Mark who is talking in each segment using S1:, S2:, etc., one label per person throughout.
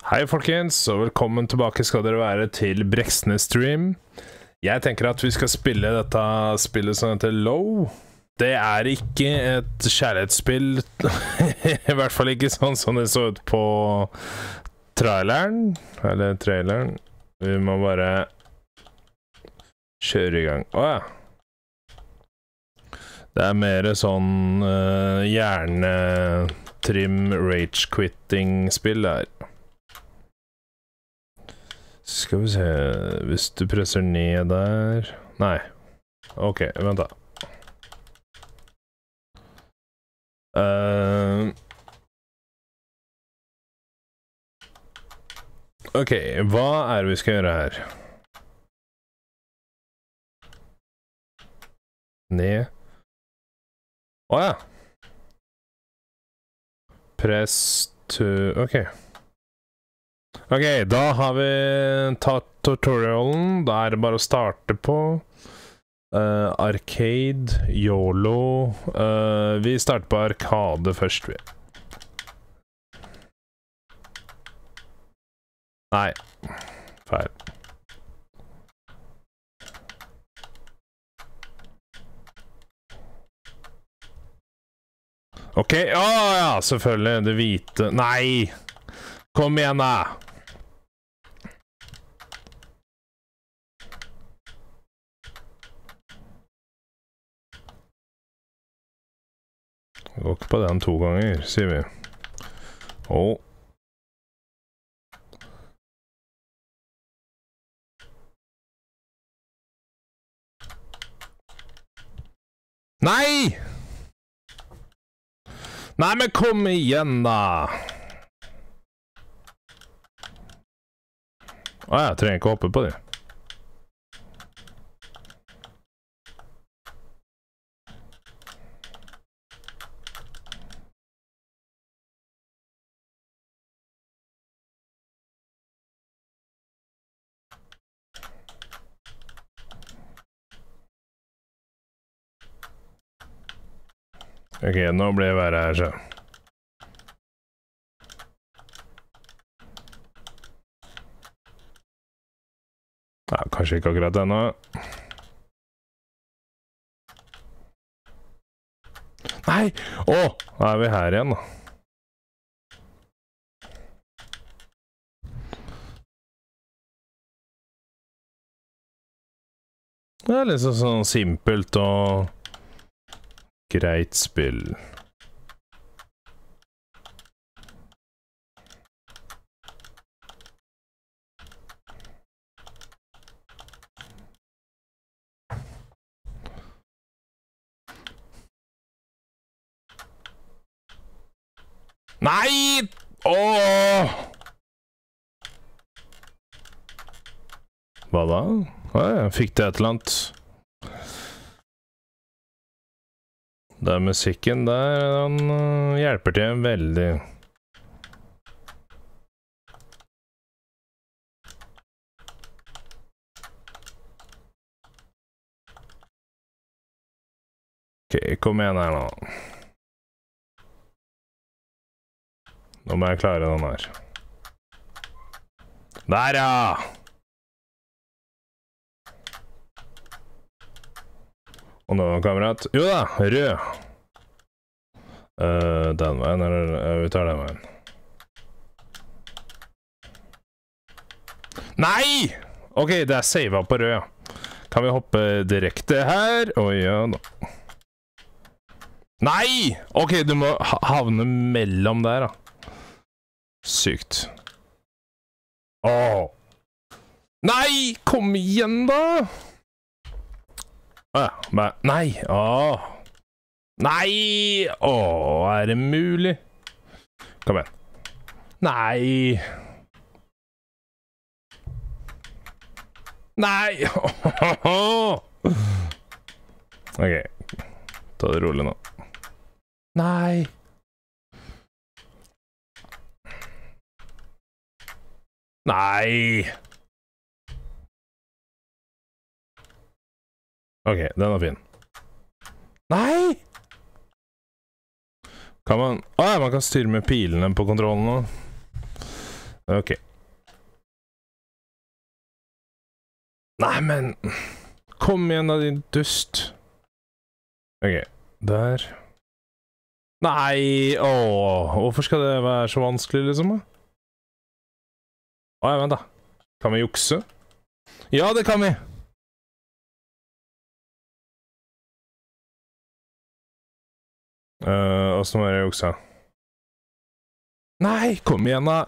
S1: Hei folkens, og velkommen tilbake skal dere være til Breksnes Stream. Jeg tenker at vi skal spille dette spillet som heter Low. Det er ikke et kjærlighetsspill, i hvert fall ikke sånn som det så ut på traileren. Vi må bare kjøre i gang. Åja. Det er mer sånn hjernetrim rage-quitting-spill der. Skal vi se, hvis du presser ned der... Nei. Ok, vent da. Ok, hva er det vi skal gjøre her? Ned. Åja! Press to... Ok. Ok, da har vi tatt tutorialen. Da er det bare å starte på Arcade, YOLO. Vi starter på Arkade først, vi. Nei, feil. Ok, ja, selvfølgelig, det hvite. Nei! Kom igjen da! Jeg går ikke på den 2 ganger, sier vi. Åh. Nei! Nei, men kom igjen da! Jeg trenger ikke å hoppe på det. Ok, nå blir jeg verre her, så. Ja, kanskje ikke akkurat ennå. Nei! Åh! Da er vi her igjen, da. Det er liksom sånn simpelt og greit spill. Nei! Åh! Hva da? Jeg fikk det et eller annet. Det er musikken der, den hjelper til veldig. Ok, kom igjen her nå. Nå må jeg klare den her. Der, ja! Og nå, kamerat. Jo da, rød. Den veien, eller vi tar den veien. Nei! Ok, det er savet på rød, ja. Kan vi hoppe direkte her? Oi, ja da. Nei! Ok, du må havne mellom der, da. Sykt. Åh! Nei! Kom igjen, da! Nei! Åh! Nei! Åh, er det mulig? Kom igjen. Nei! Nei! Ok. Ta det rolig nå. Nei! Nei! Ok, den er fin. Nei! Kan man... man kan styre med pilene på kontrollen nå. Ok. Nei, men... Kom igjen da, din dust. Ok, der. Nei, hvorfor skal det være så vanskelig, liksom? Ja, vent da. Kan vi jukse? Ja, det kan vi! Hvordan var det jeg juksa? Nei, kom igjen da!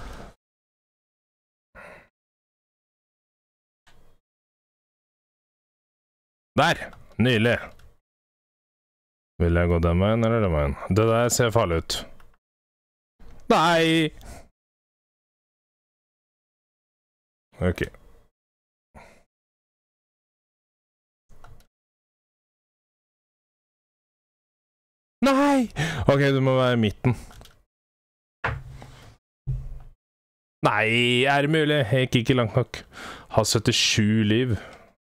S1: Der! Nydelig! Vil jeg gå den veien, eller den veien? Det der ser farlig ut. Nei! Ok. Nei! Ok, du må være i midten. Nei, er det mulig? Jeg gikk ikke langt nok. Har 77 liv.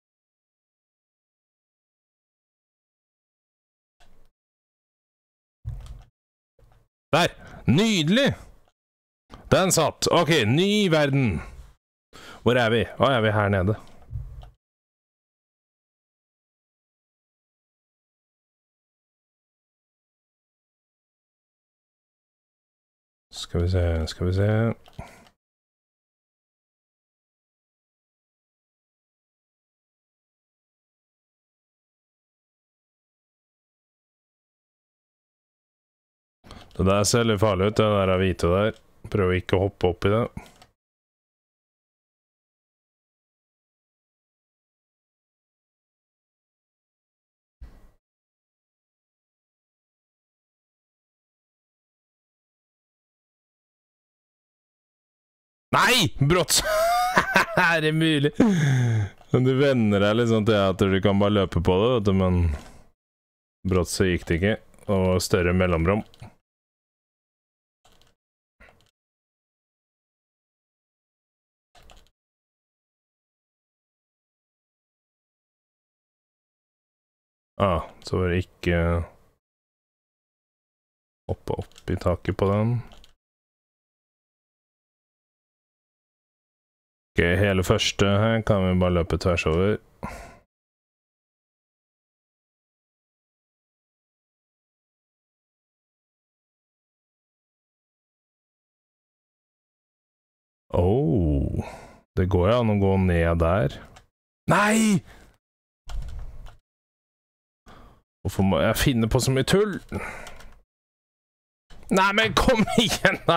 S1: Der! Nydelig! Den satt. Ok, ny verden. Hvor er vi? Er vi her nede? Skal vi se, skal vi se. Det der ser litt farlig ut, det der hvite der. Prøv ikke å hoppe opp i det. Nei! Brått! Er det mulig? Men du vender deg litt sånn til at du kan bare løpe på det, vet du, men brått så gikk det ikke. Og større mellomrom. Så var det ikke hoppe opp i taket på den. Ok, hele første her kan vi bare løpe tvers over. Det går jo an å gå ned der. Nei! Hvorfor må jeg finne på så mye tull? Nei, men kom igjen da!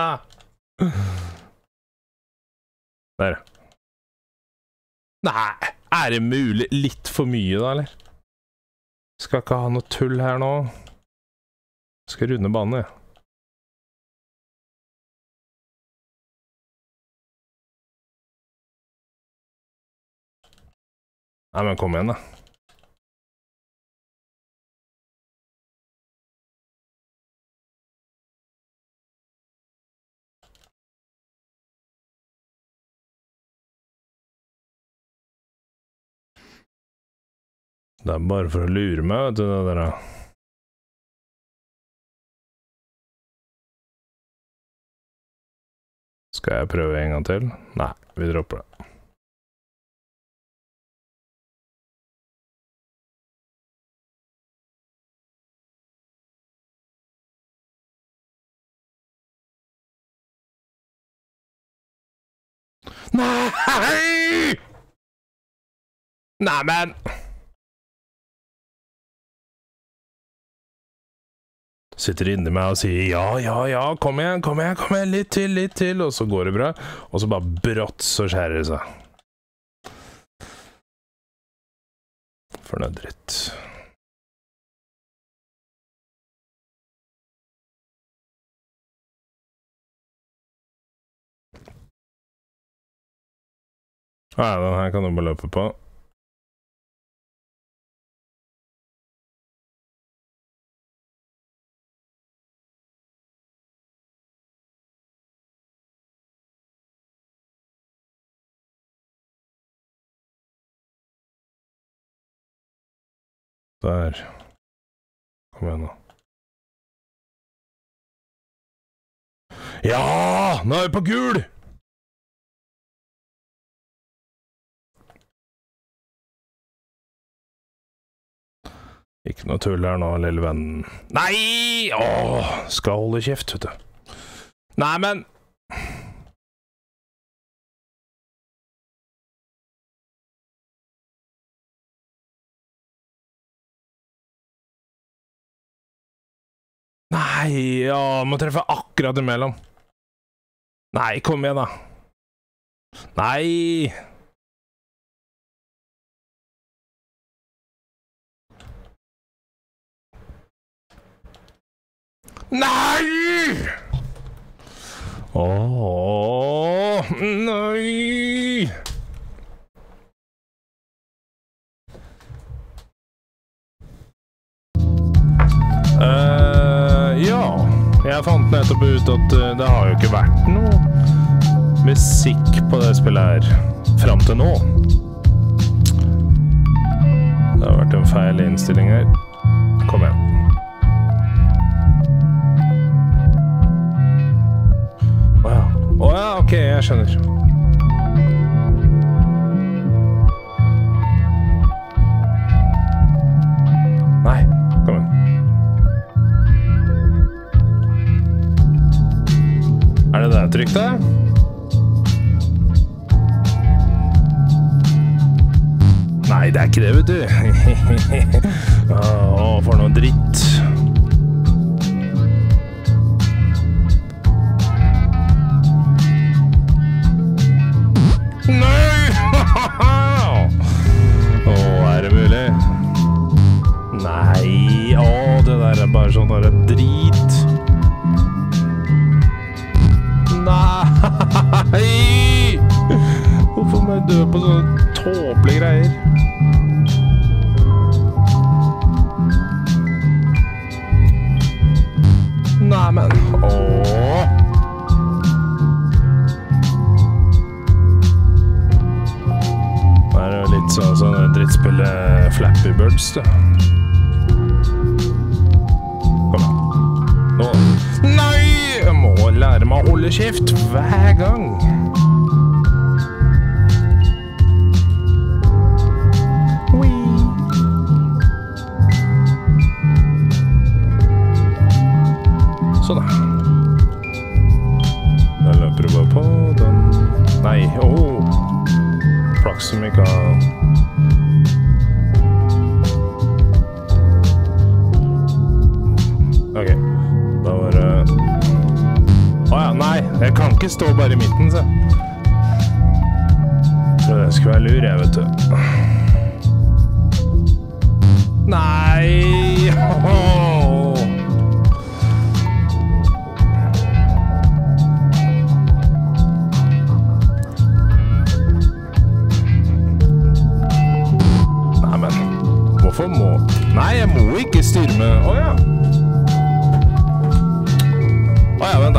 S1: Der. Nei, er det mulig? Litt for mye da, eller? Skal ikke ha noe tull her nå. Skal runde banen, ja. Nei, men kom igjen da. Det er bare for å lure meg, vet du, det der da. Skal jeg prøve en gang til? Nei, vi dropper det. Nei! Nei, men... Sitter inni meg og sier ja, kom igjen, litt til, og så går det bra, og så bare brått så skjærer det seg. For noe dritt. Den her kan du bare løpe på. Der. Kom igjen nå. Ja! Nå er vi på gul! Ikke noe tull her nå, lille vennen. Nei! Åh, skal holde kjeft, vet du. Nei, men... Nei, må treffe akkurat imellom. Nei, kom igjen da. Nei! Nei! Åh, nei! Ja, jeg fant nettopp ut at det har jo ikke vært noe musikk på det spillet her frem til nå. Det har vært en feil innstilling her. Kom igjen. Åja, ok, jeg skjønner. Nei, kom igjen. Er det der trygt da? Nei, det er ikke det, vet du. Åh, for noe dritt. Nei! Er det mulig? Nei, det der er bare sånn der drit. Nei! Hvorfor må jeg dø på sånne tåpelige greier? Nei, men... Sånn drittspillet Flappy Birds, da. Kom igjen. Nå. Nei! Jeg må lære meg å holde kjeft hver gang. Sånn da. Da løper du bare på den. Nei, flaks som ikke har... Ok, da var det... Åja, nei, jeg kan ikke stå bare i midten, så. Så det skulle være lur, jeg vet du. Nei! Nei, men, hvorfor må... Nei, jeg må ikke styre med... Åja! Åja, vent da.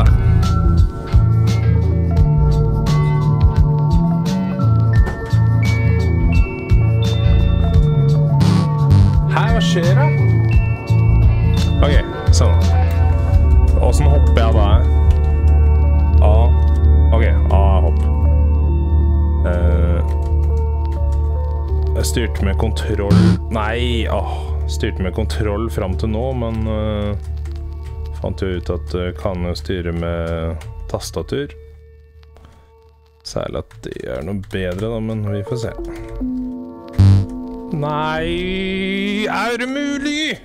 S1: Hei, hva skjer da? Ok, sånn. Hvordan hopper jeg da? Ok, hopp. Jeg styrte med kontroll... Nei, styrte med kontroll frem til nå, men... Fant jo ut at jeg kan styre med tastatur. Særlig at det er noe bedre da, men vi får se. Nei, er det mulig?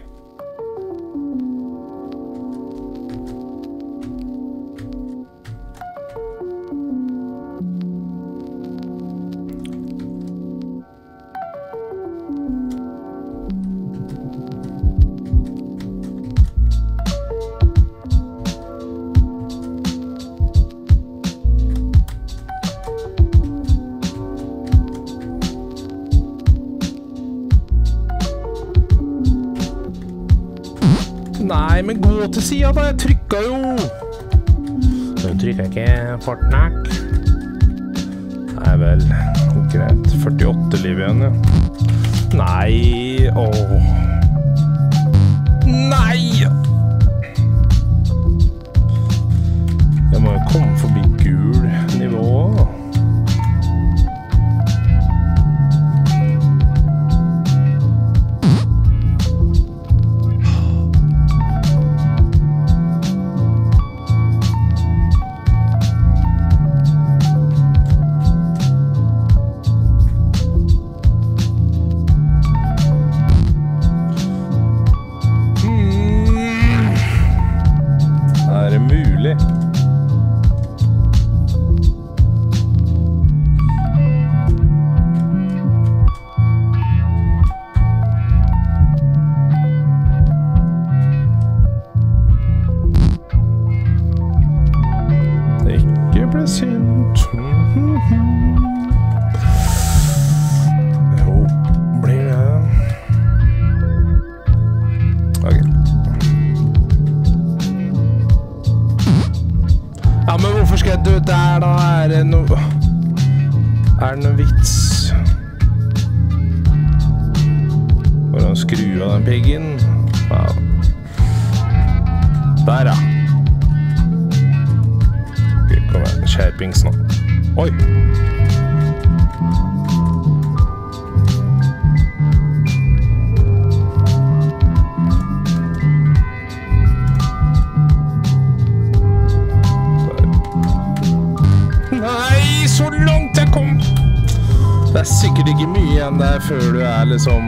S1: Nei, men gå til siden da, jeg trykket jo. Nå trykker jeg ikke fort nok. Nei vel, greit, 48 liv igjen, ja. Nei, Nei! Jeg må jo komme forbi gul nivå. hvorfor skal jeg dø der da? Er det noe vits? Hvordan skru av den piggen? Ja. Der ja. Ok, kom igjen, skjerpings nå. Oi! Så langt jeg kom. Det er sikkert ikke mye igjen der før du er liksom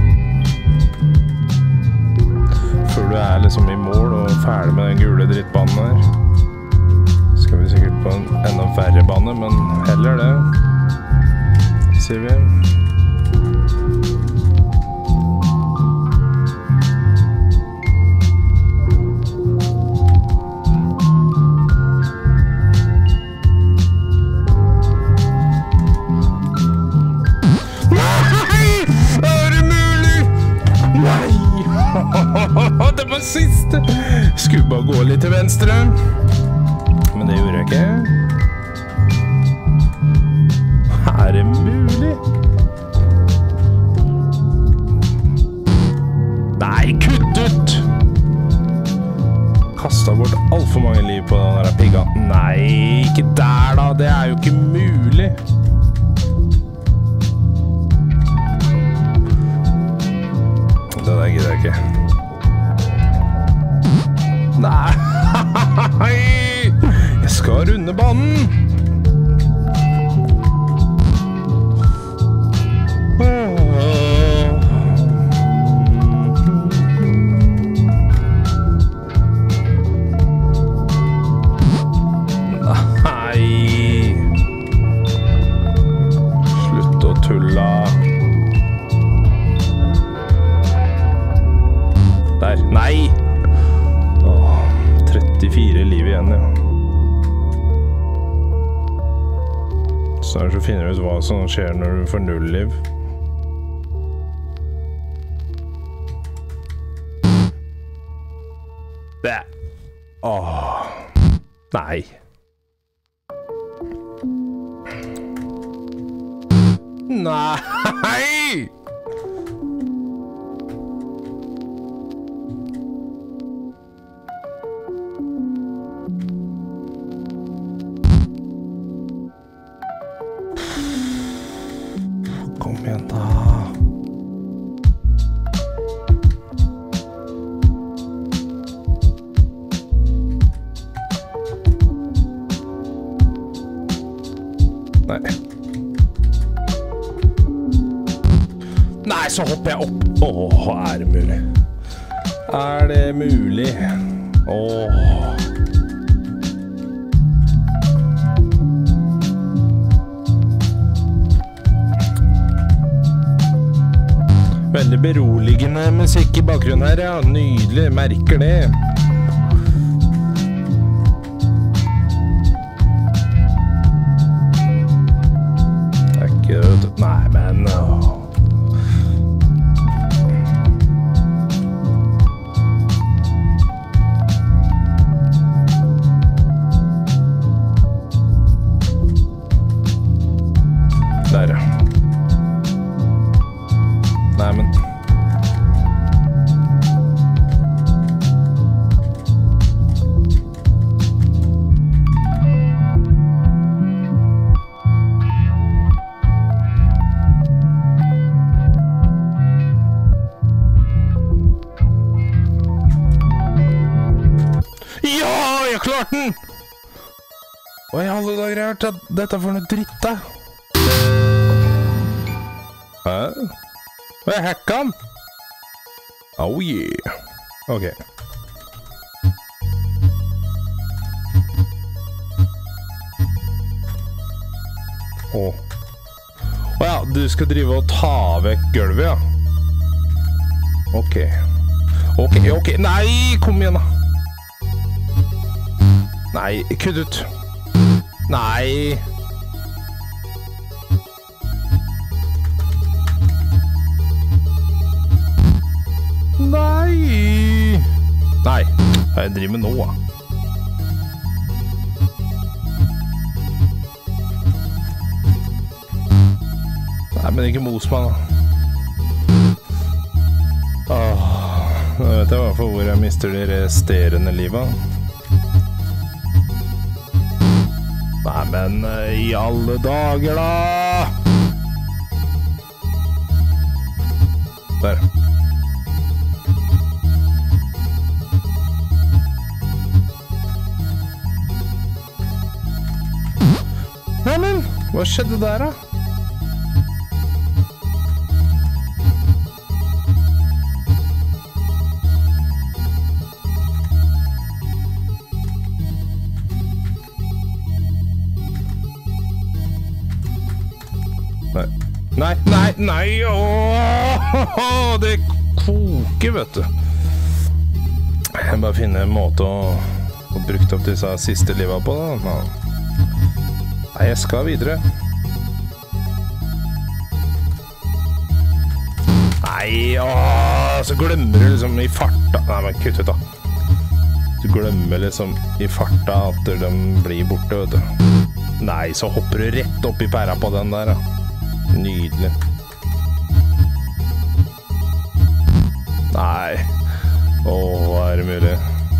S1: i mål og ferdig med den gule drittbanen her. Skal vi sikkert på en enda verre bane, men heller det, sier vi. Det var siste. Skulle bare gå litt til venstre, men det gjorde jeg ikke. Er det mulig? Nei, kutt ut! Kastet bort alt for mange liv på den der pigga. Nei, ikke der da, det er jo ikke mulig. Det der gidder jeg ikke. Nei, jeg skal runde banen. Nei. Slutt å tulle. Der, nei. 34 liv igjen, ja. Snart så finner vi ut hva som skjer når du får 0 liv. Bæ! Åh. Nei. Nei! Kom igjen da. Nei. Nei, så hopper jeg opp. Åh, er det mulig? Er det mulig? Åh. Veldig beroligende musikk i bakgrunnen her, ja. Nydelig, merker det. Det er ikke det, nei, men... Der, ja. Nei, men... Ja, jeg klarte den! Hva i alle dager har jeg hørt at dette for noe dritt da? Hæ? Hva er hacka? Oh yeah. Ok. Åh. Åja, du skal drive og ta vekk gulvet, ja. Ok. Ok, ok. Nei, kom igjen da. Nei, kutt ut. Nei. Nei. Nei, hva jeg driver med nå da? Nei, men ikke mos meg da. Nå vet jeg i hvert fall hvor jeg mister de resterende livet. Nei, men i alle dager da! Der. Nei, men, hva skjedde der da? Nei, åh, det koker, vet du. Jeg bare finner en måte å bruke opp disse siste livet på da. Nei, jeg skal videre. Nei, så glemmer du liksom i farta. Nei, men kutt ut da. Du glemmer liksom i farta at de blir borte, vet du. Nei, så hopper du rett opp i pæra på den der da. Nydelig. Nei. Hva er det mulig?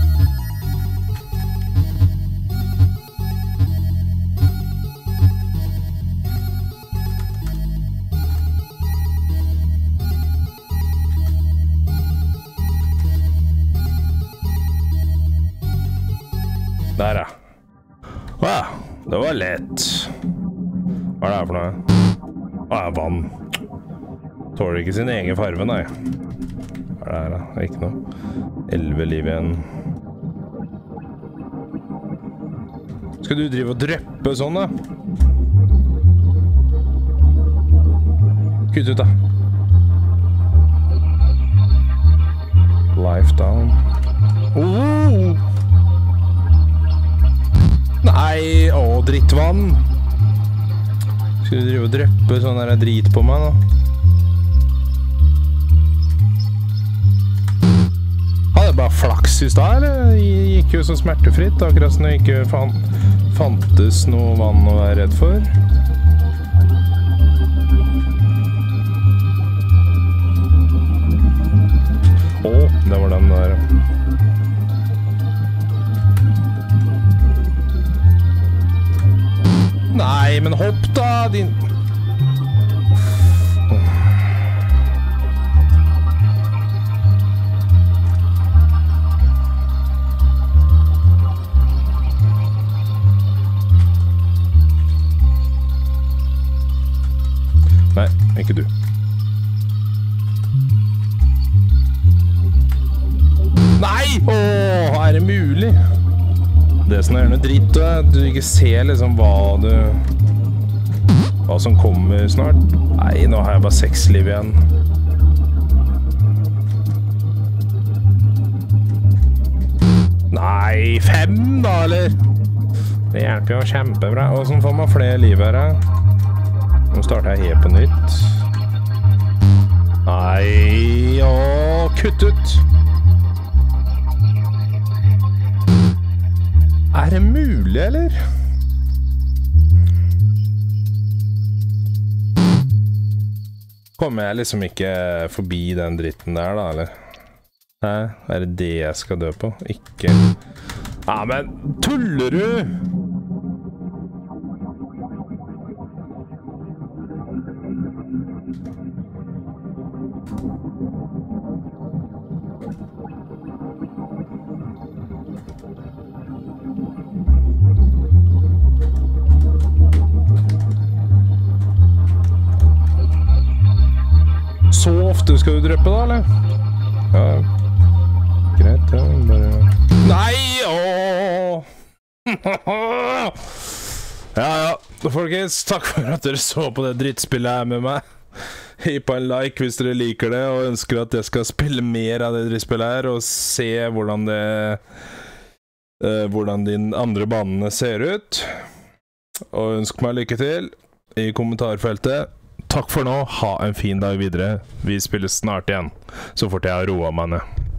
S1: Der ja. Wow, det var lett. Hva er det her for noe? Vann. Tåler ikke sin egen farve, nei. Hva er det her da? Det er ikke noe. 11 liv igjen. Skal du drive og drøppe sånn da? Kutt ut da. Life down. Nei, drittvann. Skal du drive og drøppe sånn der drit på meg da? Hadde jeg bare flaks i sted, eller? Det gikk jo så smertefritt, akkurat som det ikke fantes noe vann å være redd for. Det var den der. Nei, men hopp da, din... Nei, ikke du. Nei! Er det mulig? Det som er noe dritt, at du ikke ser liksom hva som kommer snart. Nei, nå har jeg bare 6 liv igjen. Nei, 5 da, eller? Det hjelper jo kjempebra. Hvordan får man flere liv her, da? Nå starter jeg helt på nytt. Nei, kutt ut! Er det mulig, eller? Kommer jeg liksom ikke forbi den dritten der, da, eller? Hæ? Er det det jeg skal dø på? Ikke... Ja, men tuller du? Så ofte skal du drepe da, eller? Ja, greit, ja, bare... Nei, Ja, folkens, takk for at dere så på det drittspillet her med meg. Gi på en like hvis dere liker det, og ønsker at jeg skal spille mer av det drittspillet her, og se hvordan de andre banene ser ut. Og ønsk meg lykke til i kommentarfeltet. Takk for nå, ha en fin dag videre. Vi spiller snart igjen, så fort jeg har roet meg ned.